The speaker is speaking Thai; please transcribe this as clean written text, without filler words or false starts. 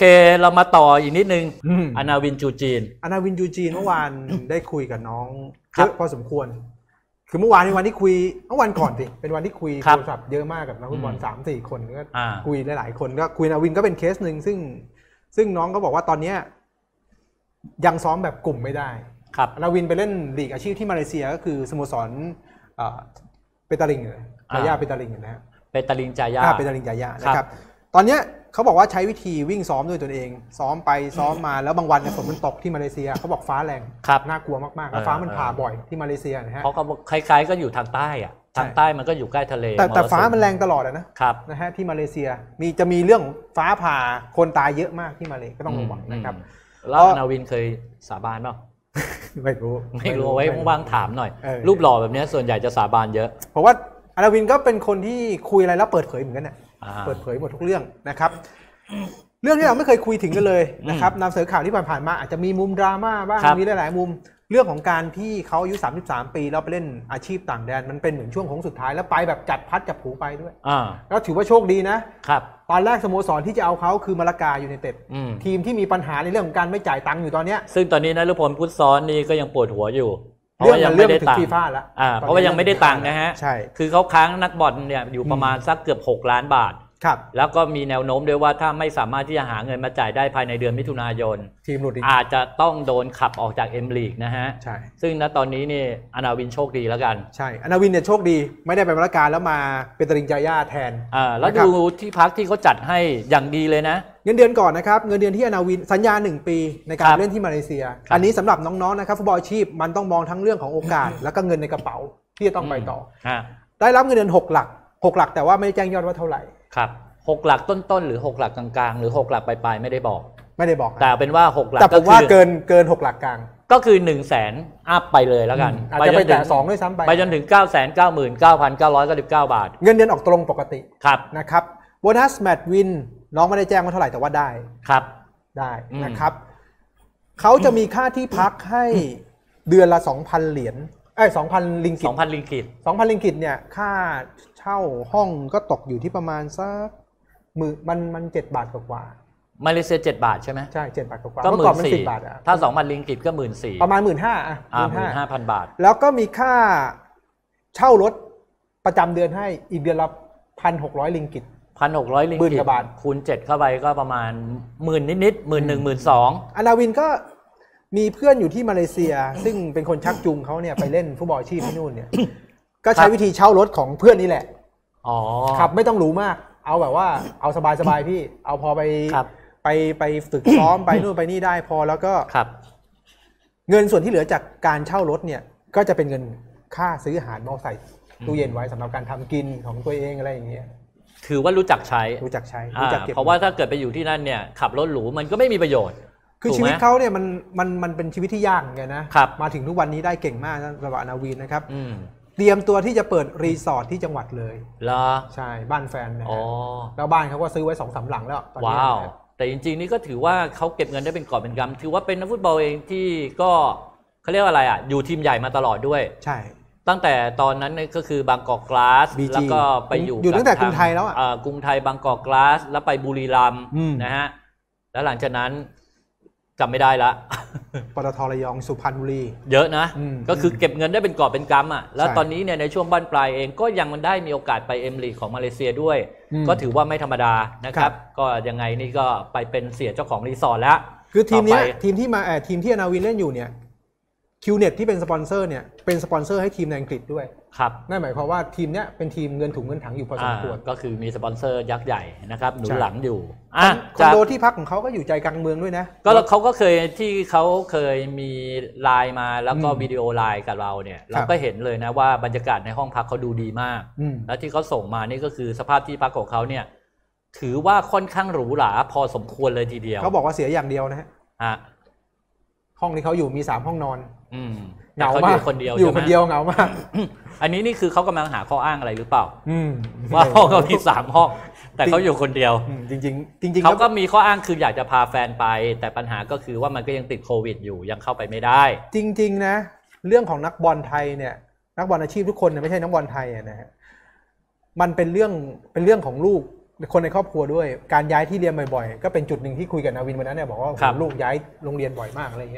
เคเรามาต่ออีกนิดนึงอนาวินจูจีนอนาวินจูจีนเมื่อวานได้คุยกับน้องเยอะพอสมควรคือเมื่อวานในวันที่คุยเมื่อวันก่อนสิเป็นวันที่คุยโทรศัพท์เยอะมากกับนักฟุตบอล 3-4 คนก็คุยหลายๆคนก็คุยนาวินก็เป็นเคสหนึ่งซึ่งน้องก็บอกว่าตอนนี้ยังซ้อมแบบกลุ่มไม่ได้นาวินไปเล่นลีกอาชีพที่มาเลเซียก็คือสโมสรเปตาลิงจายาเปตาลิงนะฮะเปตาลิงจายาเปตาลิงจายานะครับตอนนี้เขาบอกว่าใช้วิธีวิ่งซ้อมด้วยตัวเองซ้อมไปซ้อมมาแล้วบางวันฝนมันตกที่มาเลเซียเขาบอกฟ้าแรงน่ากลัวมากๆแล้วฟ้ามันผ่าบ่อยที่มาเลเซียนะฮะเพราะเขาคล้ายๆก็อยู่ทางใต้อะทางใต้มันก็อยู่ใกล้ทะเลแต่ฟ้ามันแรงตลอดนะฮะที่มาเลเซียจะมีเรื่องฟ้าผ่าคนตายเยอะมากที่มาเลก็ต้องระวังนะครับแล้วนาวินเคยสาบานเปล่าไม่รู้ไว้ว่างถามหน่อยรูปหล่อแบบนี้ส่วนใหญ่จะสาบานเยอะเพราะว่านาวินก็เป็นคนที่คุยอะไรแล้วเปิดเผยเหมือนกันเนี่ยเปิดเผยหมดทุกเรื่องนะครับเรื่องที่เราไม่เคยคุยถึงกันเลยนะครับนำเสนอข่าวที่ผ่านมาอาจจะมีมุมดราม่าบ้างมีหลายๆมุมเรื่องของการที่เขาอายุ33 ปีแล้วไปเล่นอาชีพต่างแดนมันเป็นเหมือนช่วงของสุดท้ายแล้วไปแบบจัดพัดจับผูไปด้วยแล้วถือว่าโชคดีนะครับตอนแรกสโมสรที่จะเอาเขาคือมาลากายูไนเต็ดทีมที่มีปัญหาในเรื่องของการไม่จ่ายตังค์อยู่ตอนนี้ซึ่งตอนนี้นฤพลพุทธซ้อนนี่ก็ยังปวดหัวอยู่เรื่องยังไม่ได้ตังค์เพราะว่ายังไม่ได้ตังค์นะฮะใช่คือเขาค้างนักบอลเนี่ยอยู่ประมาณสักเกือบ6 ล้านบาทแล้วก็มีแนวโน้มด้วยว่าถ้าไม่สามารถที่จะหาเงินมาจ่ายได้ภายในเดือนมิถุนายนทีมหลุดอาจจะต้องโดนขับออกจากเอ็มลีกนะฮะใช่ซึ่งณตอนนี้นี่อนาวินโชคดีแล้วกันใช่อนาวินเนี่ยโชคดีไม่ได้ไปมาลากาแล้วมาเป็นตริงจายาแทนแล้วดูที่พักที่เขาจัดให้อย่างดีเลยนะเงินเดือนก่อนนะครับเงินเดือนที่อนาวินสัญญา1 ปีในการเล่นที่มาเลเซียอันนี้สำหรับน้องๆนะครับฟุตบอลอาชีพมันต้องมองทั้งเรื่องของโอกาสแล้วก็เงินในกระเป๋าที่จะต้องไปต่อได้รับเงินเดือน6 หลักแต่ว่าไม่ได้แจ้งยอดว่าเท่าไหร่ครับ6 หลักต้นๆหรือ6 หลักกลางๆหรือ6 หลักปลายๆไม่ได้บอกแต่เป็นว่า6 หลักแต่ผมว่าเกิน6 หลักกลางก็คือ 100,000 อัพไปเลยแล้วกันอาจจะไปแต่2ด้วยซ้ำไปจนถึง 999,999 บาทเงินเดือนออกตรงปกติครับนะครับโบนัสแมตช์วินน้องไม่ได้แจ้งว่าเท่าไหร่แต่ว่าได้ครับได้นะครับเขาจะมีค่าที่พักให้เดือนละ 2,000 เหรียญ2,000 ลิงกิต 2,000 ลิงกิต 2,000 ลิงกิตเนี่ยค่าเช่าห้องก็ตกอยู่ที่ประมาณสักมัน7 บาทกว่ามาเลเซีย7 บาทใช่ไหมใช่7 บาทกว่าก็เมื่อก่อนมัน10 บาทถ้า 2,000 ลิงกิตก็ 14,000 ประมาณ 15,000 อ่ะ 15,000 บาทแล้วก็มีค่าเช่ารถประจำเดือนให้อีกเดือนละ 1,600 ลิงกิต 1,600 ลิงกิตคูณ7เข้าไปก็ประมาณ10,000นิดๆ 11,000 12,000 อนาวินก็มีเพื่อนอยู่ที่มาเลเซียซึ่งเป็นคนชักจูงเขาเนี่ยไปเล่นฟุตบอลอาชีพที่นู่นเนี่ยก็ใช้วิธีเช่ารถของเพื่อนนี่แหละขับไม่ต้องหรูมากเอาแบบว่าเอาสบายๆพี่เอาพอไปฝึกซ้อมไปนู่นไปนี่ได้พอแล้วก็เงินส่วนที่เหลือจากการเช่ารถเนี่ยก็จะเป็นเงินค่าซื้ออาหารมาใส่ตู้เย็นไว้สำหรับการทำกินของตัวเองอะไรอย่างเงี้ยถือว่ารู้จักใช้เพราะว่าถ้าเกิดไปอยู่ที่นั่นเนี่ยขับรถหรูมันก็ไม่มีประโยชน์คือชีวิตเขาเนี่ยมันเป็นชีวิตที่ยากไงนะมาถึงทุกวันนี้ได้เก่งมากสำหรับอนาวินนะครับเตรียมตัวที่จะเปิดรีสอร์ทที่จังหวัดเลยใช่บ้านแฟนนะแล้วบ้านเขาก็ซื้อไว้ 2-3 หลังแล้วตอนนี้ว้าวแต่จริงๆนี่ก็ถือว่าเขาเก็บเงินได้เป็นกอบเป็นกำถือว่าเป็นนักฟุตบอลเองที่ก็เขาเรียกว่าอะไรอ่ะอยู่ทีมใหญ่มาตลอดด้วยใช่ตั้งแต่ตอนนั้นก็คือบางกอกกลาสแล้วก็ไปอยู่ตั้งแต่กรุงไทยแล้วกรุงไทยบางกอกกลาสแล้วไปบุรีรัมย์นะฮะแล้วหลังจากนั้นจำไม่ได้ละปตท.ระยองสุพรรณบุรีเยอะนะก็คือเก็บเงินได้เป็นกอบเป็นกำอ่ะแล้วตอนนี้เนี่ยในช่วงบั้นปลายเองก็ยังมันได้มีโอกาสไปเอ็มลีกของมาเลเซียด้วยก็ถือว่าไม่ธรรมดานะครับก็ยังไงนี่ก็ไปเป็นเสียเจ้าของรีสอร์ทแล้วคือทีมนี้ทีมที่อนาวินเล่นอยู่เนี่ยคิวเน็ตที่เป็นสปอนเซอร์เนี่ยเป็นสปอนเซอร์ให้ทีมในอังกฤษด้วยครับนั่นหมายความว่าทีมเนี้ยเป็นทีมเงินถุงเงินถังอยู่พอสมควรก็คือมีสปอนเซอร์ยักษ์ใหญ่นะครับหนุนหลังอยู่คอนโดที่พักของเขาก็อยู่ใจกลางเมืองด้วยนะก็เขาก็เคยที่เขาเคยมีไลน์มาแล้วก็วิดีโอไลน์กับเราเนี่ยเราก็เห็นเลยนะว่าบรรยากาศในห้องพักเขาดูดีมากแล้วที่เขาส่งมานี่ก็คือสภาพที่พักของเขาเนี่ยถือว่าค่อนข้างหรูหราพอสมควรเลยทีเดียวเขาบอกว่าเสียอย่างเดียวนะฮะห้องที่เขาอยู่มี3 ห้องนอนเหงามากคนเดียวอยู่คนเดียวเหงามากอันนี้นี่คือเขากำลังหาข้ออ้างอะไรหรือเปล่าว่าห้องเขามี3 ห้องแต่เขาอยู่คนเดียวจริงเขาก็มีข้ออ้างคืออยากจะพาแฟนไปแต่ปัญหาก็คือว่ามันก็ยังติดโควิดอยู่ยังเข้าไปไม่ได้จริงๆนะเรื่องของนักบอลไทยเนี่ยนักบอลอาชีพทุกคนไม่ใช่นักบอลไทยนะฮะมันเป็นเรื่องของลูคนในครอบครัวด้วยการย้ายที่เรียนบ่อยๆก็เป็นจุดหนึ่งที่คุยกับนาวินวันนั้นเนี่ยบอกว่าลูกย้ายโรงเรียนบ่อยมากอะไรอย่างเงี้ย